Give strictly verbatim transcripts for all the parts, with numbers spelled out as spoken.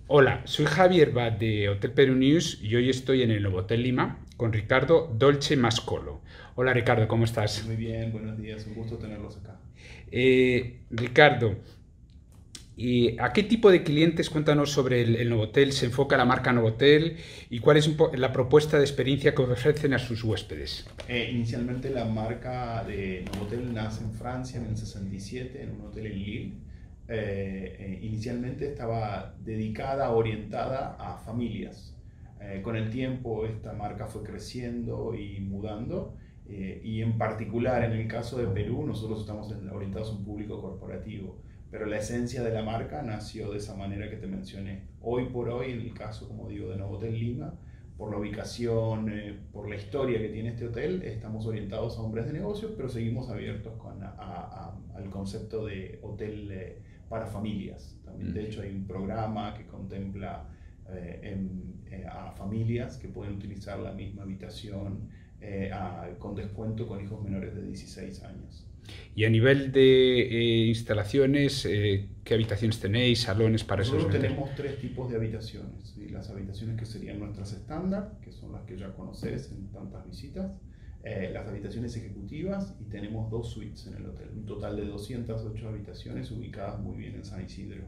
Hola, soy Javier Bad de Hotel Perú News y hoy estoy en el Novotel Lima con Ricardo Dolce Mascolo. Hola Ricardo, ¿cómo estás? Muy bien, buenos días, un gusto tenerlos acá. Eh, Ricardo, ¿y ¿a qué tipo de clientes, cuéntanos sobre el, el Novotel, se enfoca la marca Novotel y cuál es un po- la propuesta de experiencia que ofrecen a sus huéspedes? Eh, inicialmente la marca de Novotel nace en Francia en el sesenta y siete, en un hotel en Lille. Eh, eh, inicialmente estaba dedicada, orientada a familias. Eh, con el tiempo esta marca fue creciendo y mudando. Eh, y en particular en el caso de Perú nosotros estamos orientados a un público corporativo. Pero la esencia de la marca nació de esa manera que te mencioné. Hoy por hoy, en el caso, como digo, de Novotel Lima, por la ubicación, eh, por la historia que tiene este hotel, estamos orientados a hombres de negocios, pero seguimos abiertos con, a, a, al concepto de hotel eh, para familias. También, de hecho, hay un programa que contempla eh, en, eh, a familias que pueden utilizar la misma habitación eh, a, con descuento con hijos menores de dieciséis años. Y a nivel de eh, instalaciones, eh, ¿qué habitaciones tenéis, salones para esos Nosotros meter? tenemos tres tipos de habitaciones. ¿Sí? Las habitaciones que serían nuestras estándar, que son las que ya conoces en tantas visitas, eh, las habitaciones ejecutivas y tenemos dos suites en el hotel, un total de doscientas ocho habitaciones ubicadas muy bien en San Isidro.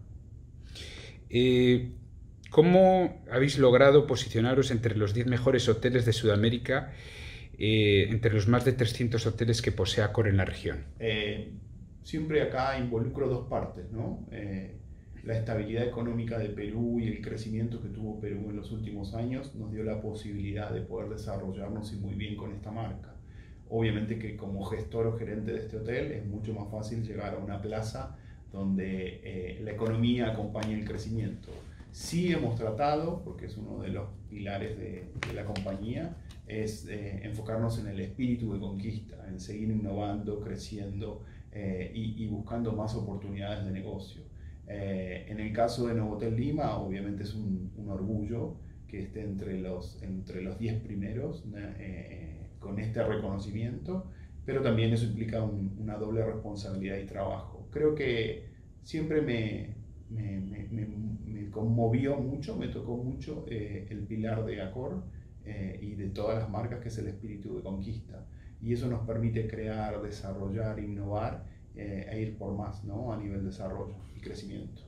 Eh, ¿Cómo habéis logrado posicionaros entre los diez mejores hoteles de Sudamérica, eh, entre los más de trescientos hoteles que posee Accor en la región? Eh, Siempre acá involucro dos partes, ¿no? Eh, la estabilidad económica de Perú y el crecimiento que tuvo Perú en los últimos años nos dio la posibilidad de poder desarrollarnos y muy bien con esta marca. Obviamente que como gestor o gerente de este hotel es mucho más fácil llegar a una plaza donde eh, la economía acompañe el crecimiento. Sí hemos tratado, porque es uno de los pilares de, de la compañía, es eh, enfocarnos en el espíritu de conquista, en seguir innovando, creciendo eh, y, y, buscando más oportunidades de negocio. Eh, en el caso de Novotel Lima, obviamente es un, un orgullo que esté entre los, entre los diez primeros eh, con este reconocimiento, pero también eso implica un, una doble responsabilidad y trabajo. Creo que siempre me, me, me, me, me conmovió mucho, me tocó mucho eh, el pilar de Accor eh, y de todas las marcas, que es el espíritu de conquista. Y eso nos permite crear, desarrollar, innovar eh, e ir por más, ¿no? A nivel de desarrollo y crecimiento.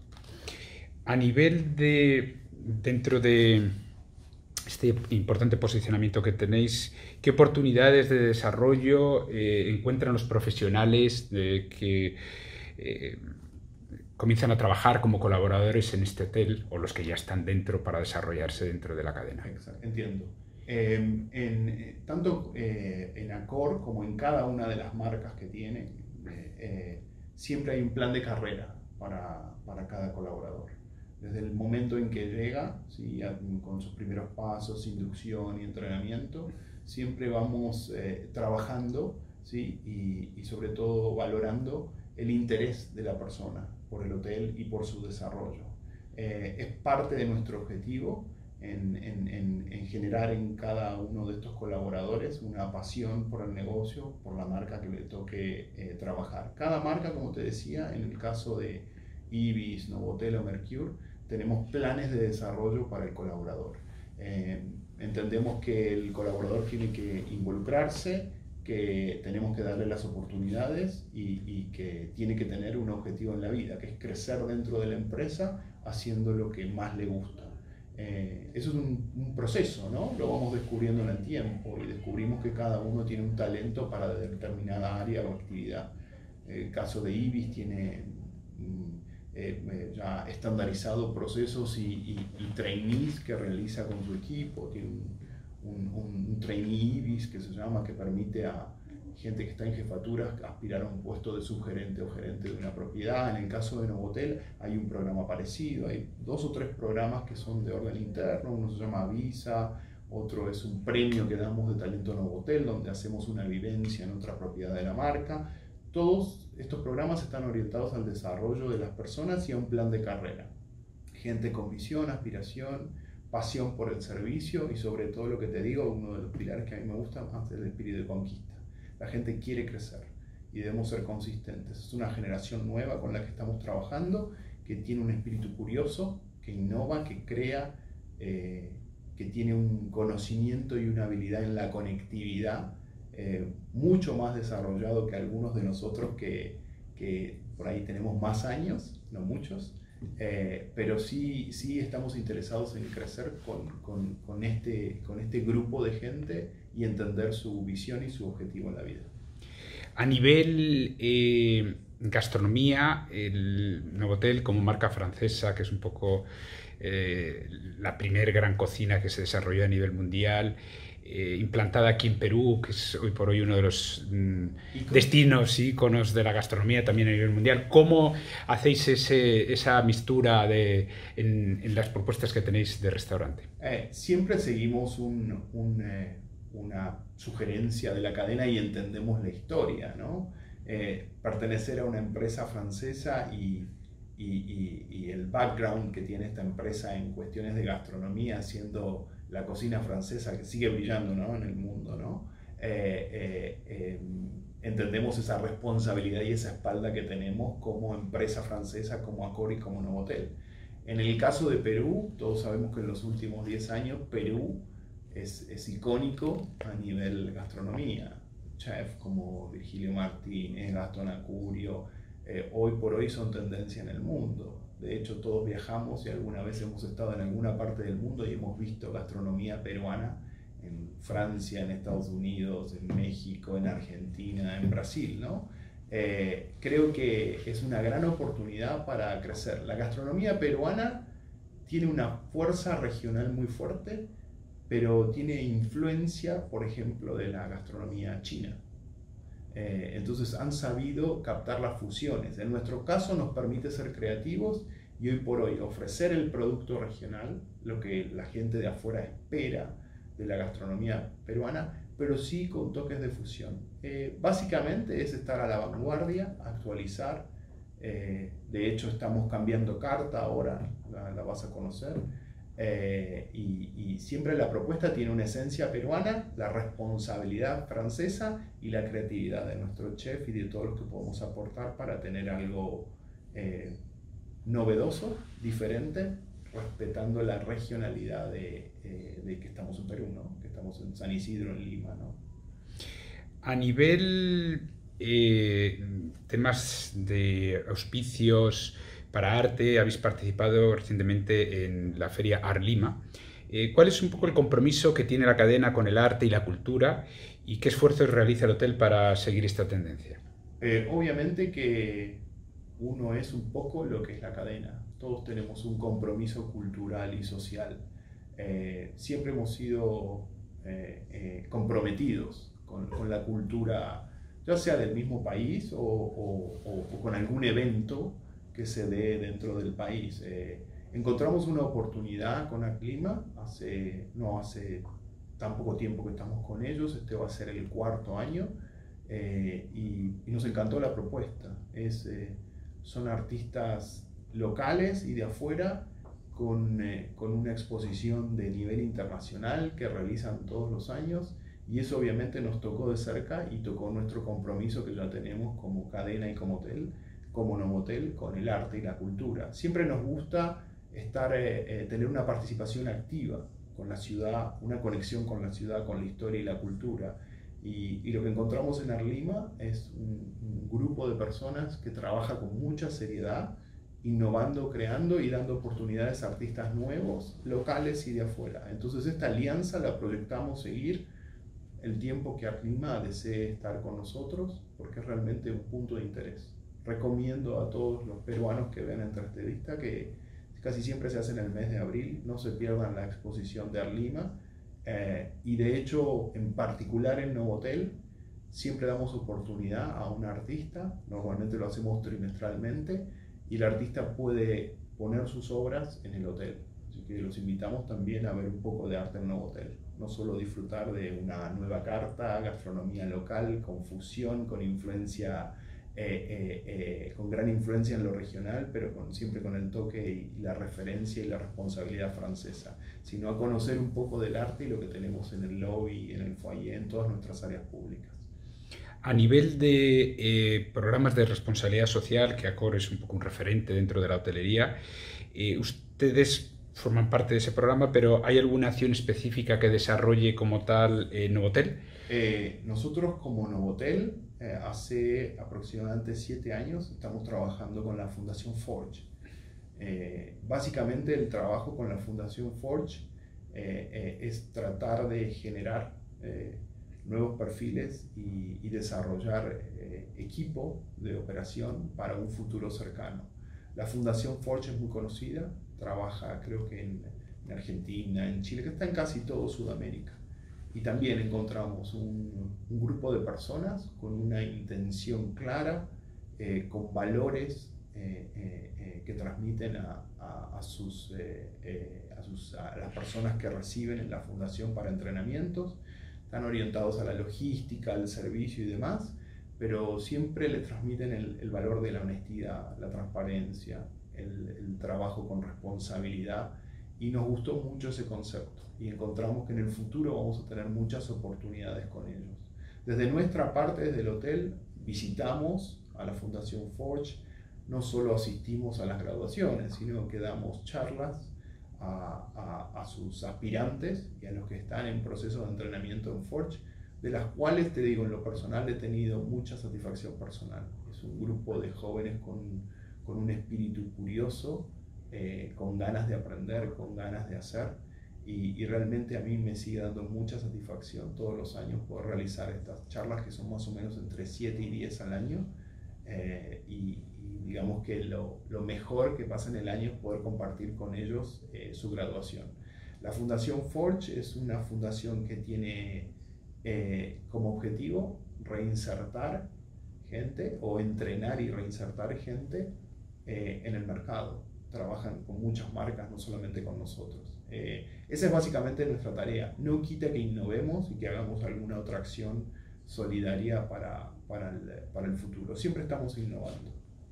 A nivel de, dentro de este importante posicionamiento que tenéis, ¿qué oportunidades de desarrollo eh, encuentran los profesionales de que eh, comienzan a trabajar como colaboradores en este hotel o los que ya están dentro para desarrollarse dentro de la cadena? Exacto, entiendo. Eh, en, eh, tanto eh, en Accor como en cada una de las marcas que tiene, eh, eh, siempre hay un plan de carrera para, para cada colaborador. Desde el momento en que llega, ¿sí? Con sus primeros pasos, inducción y entrenamiento, siempre vamos eh, trabajando, ¿sí? y, y sobre todo valorando el interés de la persona por el hotel y por su desarrollo. Eh, es parte de nuestro objetivo en, en, en, en, generar en cada uno de estos colaboradores una pasión por el negocio, por la marca que le toque eh, trabajar. Cada marca, como te decía, en el caso de Ibis, Novotel o Mercure, tenemos planes de desarrollo para el colaborador. Eh, entendemos que el colaborador tiene que involucrarse, que tenemos que darle las oportunidades y, y que tiene que tener un objetivo en la vida, que es crecer dentro de la empresa haciendo lo que más le gusta. Eh, eso es un, un, proceso, ¿no? Lo vamos descubriendo en el tiempo y descubrimos que cada uno tiene un talento para determinada área o actividad. El caso de Ibis tiene eh, ya estandarizado procesos y, y, y trainees que realiza con su equipo, tiene un, un, un trainee Ibis que se llama, que permite a gente que está en jefaturas aspirar a un puesto de subgerente o gerente de una propiedad. En el caso de Novotel hay un programa parecido, hay dos o tres programas que son de orden interno, uno se llama Visa, otro es un premio que damos de talento Novotel, donde hacemos una vivencia en otra propiedad de la marca. Todos estos programas están orientados al desarrollo de las personas y a un plan de carrera. Gente con visión, aspiración, pasión por el servicio y sobre todo lo que te digo, uno de los pilares que a mí me gusta más es el espíritu de conquista. La gente quiere crecer y debemos ser consistentes. Es una generación nueva con la que estamos trabajando, que tiene un espíritu curioso, que innova, que crea, eh, que tiene un conocimiento y una habilidad en la conectividad eh, mucho más desarrollado que algunos de nosotros que, que por ahí tenemos más años, no muchos, eh, pero sí, sí estamos interesados en crecer con, con, con, este, con este grupo de gente y entender su visión y su objetivo en la vida. A nivel eh, gastronomía, el Novotel como marca francesa, que es un poco eh, la primer gran cocina que se desarrolló a nivel mundial, eh, implantada aquí en Perú, que es hoy por hoy uno de los mm, destinos, íconos de la gastronomía también a nivel mundial. ¿Cómo hacéis ese, esa mistura de, en, en las propuestas que tenéis de restaurante? Eh, siempre seguimos un, un, eh, una sugerencia de la cadena y entendemos la historia, ¿no? Eh, pertenecer a una empresa francesa y, y, y, y el background que tiene esta empresa en cuestiones de gastronomía, siendo la cocina francesa que sigue brillando, ¿no?, en el mundo, ¿no? Eh, eh, eh, entendemos esa responsabilidad y esa espalda que tenemos como empresa francesa, como Accor y como Novotel. En el caso de Perú, todos sabemos que en los últimos diez años Perú es, es icónico a nivel gastronomía. Chefs como Virgilio Martínez, Gastón Acurio, eh, hoy por hoy son tendencia en el mundo. De hecho, todos viajamos y alguna vez hemos estado en alguna parte del mundo y hemos visto gastronomía peruana en Francia, en Estados Unidos, en México, en Argentina, en Brasil, ¿no? Eh, creo que es una gran oportunidad para crecer. La gastronomía peruana tiene una fuerza regional muy fuerte, pero tiene influencia, por ejemplo, de la gastronomía china. Eh, entonces han sabido captar las fusiones. En nuestro caso nos permite ser creativos y hoy por hoy ofrecer el producto regional, lo que la gente de afuera espera de la gastronomía peruana, pero sí con toques de fusión. Eh, básicamente es estar a la vanguardia, actualizar. Eh, de hecho estamos cambiando carta ahora, la, la vas a conocer. Eh, y, y siempre la propuesta tiene una esencia peruana, la responsabilidad francesa y la creatividad de nuestro chef y de todos los que podemos aportar para tener algo eh, novedoso, diferente, respetando la regionalidad de, eh, de que estamos en Perú, ¿no? Que estamos en San Isidro, en Lima, ¿no? A nivel eh, temas de auspicios para arte, habéis participado recientemente en la feria Arlima. Eh, ¿Cuál es un poco el compromiso que tiene la cadena con el arte y la cultura y qué esfuerzos realiza el hotel para seguir esta tendencia? Eh, obviamente que uno es un poco lo que es la cadena. Todos tenemos un compromiso cultural y social. Eh, siempre hemos sido eh, eh, comprometidos con, con la cultura, ya sea del mismo país o, o, o, o con algún evento que se dé dentro del país. Eh, encontramos una oportunidad con Aclima, hace, no hace tan poco tiempo que estamos con ellos, este va a ser el cuarto año, eh, y, y nos encantó la propuesta. Es, eh, son artistas locales y de afuera con, eh, con una exposición de nivel internacional que realizan todos los años, y eso obviamente nos tocó de cerca y tocó nuestro compromiso que ya tenemos como cadena y como hotel, como Novotel, con el arte y la cultura. Siempre nos gusta estar, eh, eh, tener una participación activa con la ciudad, una conexión con la ciudad, con la historia y la cultura. Y, y lo que encontramos en Arlima es un, un grupo de personas que trabaja con mucha seriedad, innovando, creando y dando oportunidades a artistas nuevos, locales y de afuera. Entonces esta alianza la proyectamos seguir el tiempo que Arlima desee estar con nosotros, porque es realmente un punto de interés. Recomiendo a todos los peruanos que vean Entrevista que casi siempre se hace en el mes de abril, no se pierdan la exposición de Arlima, eh, y de hecho en particular en Novotel siempre damos oportunidad a un artista, normalmente lo hacemos trimestralmente, y el artista puede poner sus obras en el hotel, así que los invitamos también a ver un poco de arte en Novotel, no solo disfrutar de una nueva carta, gastronomía local, con fusión, con influencia Eh, eh, eh, con gran influencia en lo regional, pero con, siempre con el toque y, y la referencia y la responsabilidad francesa, sino a conocer un poco del arte y lo que tenemos en el lobby, en el foyer, en todas nuestras áreas públicas. A nivel de eh, programas de responsabilidad social, que Accor es un poco un referente dentro de la hotelería, eh, ¿usted ustedes forman parte de ese programa, pero ¿hay alguna acción específica que desarrolle como tal eh, Novotel? Eh, nosotros como Novotel, eh, hace aproximadamente siete años estamos trabajando con la Fundación Forge. Eh, básicamente el trabajo con la Fundación Forge eh, eh, es tratar de generar eh, nuevos perfiles y, y desarrollar eh, equipo de operación para un futuro cercano. La Fundación Forge es muy conocida, trabaja creo que en, en Argentina, en Chile, que está en casi todo Sudamérica. Y también encontramos un, un grupo de personas con una intención clara, eh, con valores eh, eh, eh, que transmiten a, a, a, sus, eh, eh, a, sus, a las personas que reciben en la fundación para entrenamientos. Están orientados a la logística, al servicio y demás, pero siempre le transmiten el, el valor de la honestidad, la transparencia, el, el trabajo con responsabilidad, y nos gustó mucho ese concepto y encontramos que en el futuro vamos a tener muchas oportunidades con ellos. Desde nuestra parte, desde el hotel, visitamos a la Fundación Forge, no solo asistimos a las graduaciones, sino que damos charlas a, a, a sus aspirantes y a los que están en proceso de entrenamiento en Forge, de las cuales, te digo, en lo personal he tenido mucha satisfacción personal. Es un grupo de jóvenes con, con un espíritu curioso, eh, con ganas de aprender, con ganas de hacer, y, y realmente a mí me sigue dando mucha satisfacción todos los años poder realizar estas charlas, que son más o menos entre siete y diez al año, eh, y, y digamos que lo, lo mejor que pasa en el año es poder compartir con ellos eh, su graduación. La Fundación Forge es una fundación que tiene eh, como objetivo reinsertar gente o entrenar y reinsertar gente eh, en el mercado. Trabajan con muchas marcas, no solamente con nosotros. Eh, esa es básicamente nuestra tarea. No quita que innovemos y que hagamos alguna otra acción solidaria para, para, el, para el futuro. Siempre estamos innovando.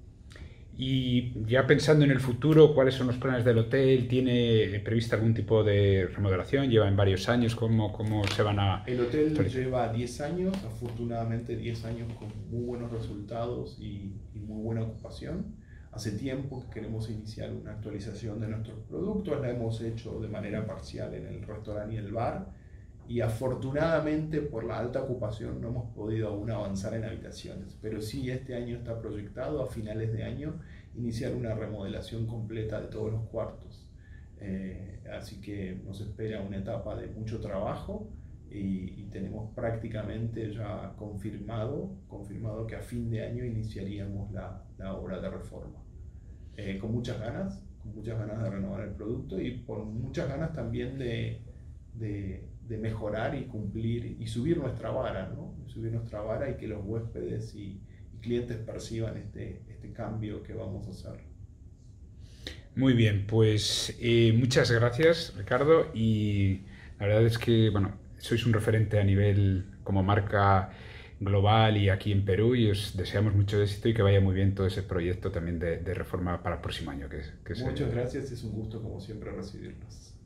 Y ya pensando en el futuro, ¿cuáles son los planes del hotel? ¿Tiene prevista algún tipo de remodelación? ¿Lleva en varios años? ¿Cómo, cómo se van a...? El hotel lleva diez años, afortunadamente diez años con muy buenos resultados y, y muy buena ocupación. Hace tiempo que queremos iniciar una actualización de nuestros productos, la hemos hecho de manera parcial en el restaurante y el bar, y afortunadamente por la alta ocupación no hemos podido aún avanzar en habitaciones, pero sí este año está proyectado a finales de año iniciar una remodelación completa de todos los cuartos. Eh, así que nos espera una etapa de mucho trabajo y, y tenemos prácticamente ya confirmado, confirmado que a fin de año iniciaríamos la, la obra de reforma. Eh, con muchas ganas, con muchas ganas de renovar el producto y con muchas ganas también de, de, de mejorar y cumplir y subir nuestra vara, ¿no? Subir nuestra vara y que los huéspedes y, y clientes perciban este, este cambio que vamos a hacer. Muy bien, pues eh, muchas gracias, Ricardo, y la verdad es que, bueno, sois un referente a nivel como marca global y aquí en Perú, y os deseamos mucho éxito y que vaya muy bien todo ese proyecto también de, de reforma para el próximo año. Que, que Muchas se... gracias, es un gusto como siempre recibirlos.